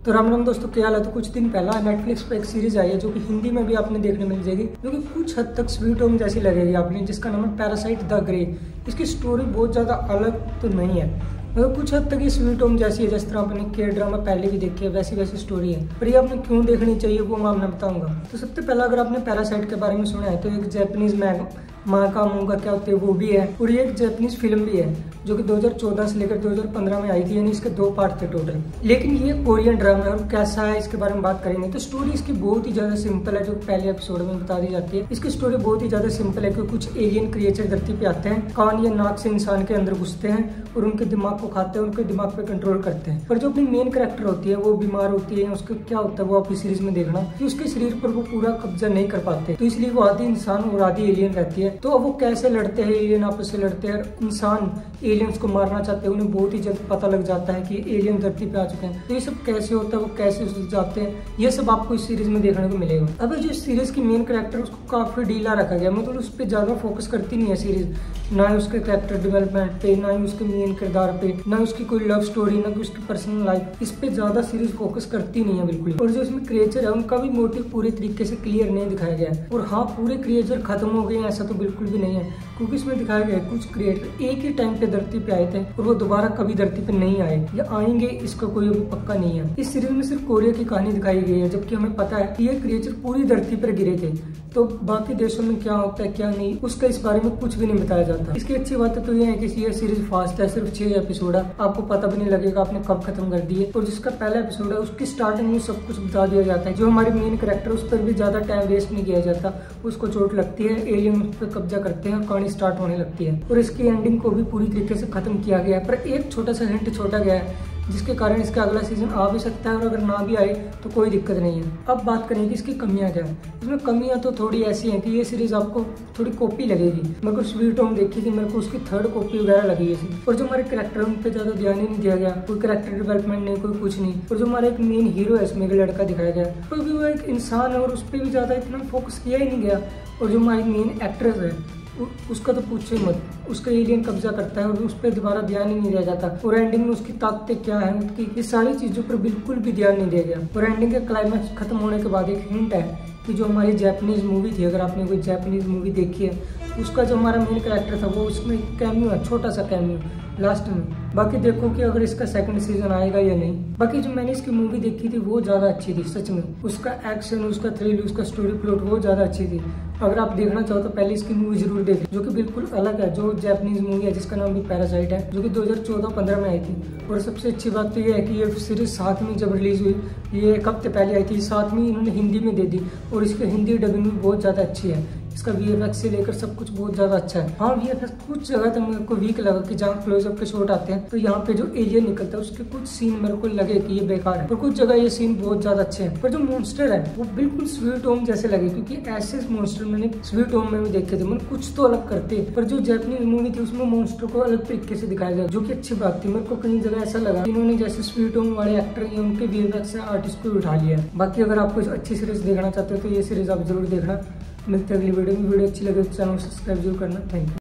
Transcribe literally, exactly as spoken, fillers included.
तो राम राम दोस्तों, क्या हाल है। तो कुछ दिन पहला नेटफ्लिक्स पे एक सीरीज आई है जो कि हिंदी में भी आपने देखने मिल जाएगी, जो कि कुछ हद तक स्वीट होम जैसी लगेगी आपने, जिसका नाम है पैरासाइट द ग्रे। इसकी स्टोरी बहुत ज़्यादा अलग तो नहीं है, मतलब कुछ हद तक ये स्वीट होम जैसी है, जिस तरह आपने के ड्रामा पहले भी देखी है वैसी वैसी स्टोरी है। पर ये आपने क्यों देखनी चाहिए वो मैं आपने बताऊंगा। तो सबसे पहला अगर आपने पैरासाइट के बारे में सुना है तो एक जापानीज मैग माँ का मुँह का क्या होते हैं वो भी है, और ये एक जापानीज फिल्म भी है जो कि दो हज़ार चौदह से लेकर दो हज़ार पंद्रह में आई थी, यानी इसके दो पार्ट थे टोटल। लेकिन ये कोरियन ड्रामा है और कैसा है इसके बारे में बात करेंगे। तो स्टोरी इसकी बहुत ही ज्यादा सिंपल है, जो पहले एपिसोड में बता दी जाती है। इसकी स्टोरी बहुत ही ज्यादा सिंपल है कि कुछ एलियन क्रिएचर धरती पे आते हैं, कान या नाक से इंसान के अंदर घुसते हैं और उनके दिमाग को खाते हैं, उनके दिमाग पे कंट्रोल करते हैं। पर जो अपनी मेन कैरेक्टर होती है वो बीमार होती है, उसका क्या होता है वो आप इस सीरीज में देखना कि उसके शरीर पर वो पूरा कब्जा नहीं कर पाते, तो इसलिए वो आधी इंसान और आधी एलियन रहती है। तो वो कैसे लड़ते हैं, एलियन आपस से लड़ते हैं, इंसान एलियंस को मारना चाहते हैं, उन्हें बहुत ही जल्द पता लग जाता है कि एलियन धरती पे आ चुके हैं। तो ये सब कैसे होता है, वो कैसे जाते हैं, ये सब आपको इस सीरीज में देखने को मिलेगा। अब जो सीरीज की मेन कैरेक्टर उसको काफी ढीला रखा गया, मतलब उस पर ज्यादा फोकस करती नहीं है सीरीज, ना ही उसके कैरेक्टर डेवलपमेंट पे, ना ही उसके मेन किरदार पे, ना उसकी कोई लव स्टोरी, ना उसकी पर्सनल लाइफ, इस पे ज्यादा सीरीज फोकस करती नहीं है बिल्कुल। और जो इसमें क्रिएचर है उनका भी मोटिव पूरे तरीके से क्लियर नहीं दिखाया गया है। और हाँ, पूरे क्रिएचर खत्म हो गए ऐसा तो बिल्कुल भी नहीं है, क्योंकि इसमें दिखाया गया है कुछ क्रिएटर एक ही टाइम पे धरती पे आए थे और वो दोबारा कभी धरती पे नहीं आए या आएंगे, इसका कोई अभी पक्का नहीं है। इस सीरीज में सिर्फ कोरिया की कहानी दिखाई गई है, जबकि हमें पता है कि ये क्रिएचर पूरी धरती पर गिरे थे। तो बाकी देशों में क्या होता है क्या नहीं, उसका इस बारे में कुछ भी नहीं बताया जाता। इसकी अच्छी बात तो ये है कि ये सीरीज फास्ट है, सिर्फ छह एपिसोड है, आपको पता भी नहीं लगेगा आपने कब खत्म कर दी है। और जिसका पहला एपिसोड है उसकी स्टार्टिंग में सब कुछ बता दिया जाता है। जो हमारे मेन कैरेक्टर उस पर भी ज्यादा टाइम वेस्ट नहीं किया जाता, उसको चोट लगती है, एलियन उस पर कब्जा करते हैं, कहानी स्टार्ट होने लगती है। और इसकी एंडिंग को भी पूरी तरीके से खत्म किया गया है, पर एक छोटा सा हिंट छोड़ा गया है जिसके कारण इसका अगला सीजन आ भी सकता है, और अगर ना भी आए तो कोई दिक्कत नहीं है। अब बात करें कि इसकी कमियां क्या है। इसमें कमियां तो थोड़ी ऐसी हैं कि ये सीरीज आपको थोड़ी कॉपी लगेगी। मेरे को स्वीट होम देखी थी, मेरे को उसकी थर्ड कॉपी वगैरह लगी है। और जो हमारे कैरेक्टर उन पर ज्यादा ध्यान ही नहीं दिया गया, कोई कैरेक्टर डेवलपमेंट नहीं, कोई कुछ नहीं। और जो हमारा एक मेन हीरो है इसमें, एक लड़का दिखाया गया, तो भी वो एक इंसान है और उस पर भी ज्यादा इतना फोकस किया ही नहीं गया। और जो हमारी मेन एक्ट्रेस है उसका तो पूछो ही मत, उसका एलियन कब्जा करता है और उस पर दोबारा ध्यान ही नहीं दिया जाता। और एंडिंग में उसकी ताकतें क्या है, उसकी ये सारी चीजों पर बिल्कुल भी ध्यान नहीं दिया गया। और एंडिंग के क्लाइमैक्स खत्म होने के बाद एक हिंट है कि जो हमारी जापानीज मूवी थी, अगर आपने कोई जापानीज मूवी देखी है, उसका जो हमारा मेन कैरेक्टर था वो उसमें कैमियो है, छोटा सा कैमियो लास्ट में। बाकी देखो कि अगर इसका सेकंड सीजन आएगा या नहीं। बाकी जो मैंने इसकी मूवी देखी थी वो ज्यादा अच्छी थी सच में, उसका एक्शन, उसका थ्रिल, उसका स्टोरी प्लॉट वो ज्यादा अच्छी थी। अगर आप देखना चाहो तो पहले इसकी मूवी जरूर देखें, जो कि बिल्कुल अलग है, जो जापानीज मूवी है जिसका नाम भी पैरासाइट है, जो कि दो हज़ार चौदह पंद्रह में आई थी। और सबसे अच्छी बात तो ये है कि ये सीरीज साथ में जब रिलीज हुई, ये एक हफ्ते पहले आई थी, साथ में इन्होंने हिंदी में दे दी, और इसकी हिंदी डबिंग भी बहुत ज्यादा अच्छी है। इसका वी एफ एक्स से लेकर सब कुछ बहुत ज्यादा अच्छा है। हाँ, वी एफ एक्स कुछ जगह तो मेरे को वीक लगा कि जहाँ क्लोजअप के शॉट आते हैं तो यहाँ पे जो एलियन निकलता है उसके कुछ सीन मेरे को लगे कि ये बेकार है, पर कुछ जगह ये सीन बहुत ज्यादा अच्छे हैं। पर जो मॉन्स्टर है वो बिल्कुल स्वीट होम जैसे लगे, क्योंकि ऐसे मॉन्स्टर मैंने स्वीट होम में भी देखे थे, मतलब कुछ तो अलग करते। पर जो जापानीज मूवी थी उसमें मॉन्स्टर को अलग तरीके से दिखाया गया, जो की अच्छी बात थी। मेरे को कई जगह ऐसा लगा इन्होंने जैसे स्वीट होम वाले एक्टर हैं उनके वी एफ एक्स आर्टिस्ट को उठा लिया है। बाकी अगर आप कुछ अच्छी सीरीज देखना चाहते हो तो ये सीरीज आप जरूर देखना। मिलते हैं अगली वीडियो में। वीडियो अच्छी लगे तो चैनल सब्सक्राइब जरूर करना। Thank you.